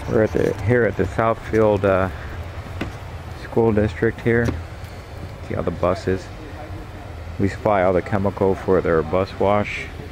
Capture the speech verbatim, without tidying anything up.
We're at the here at the SouthField uh, school district here. See all the buses. We supply all the chemical for their bus wash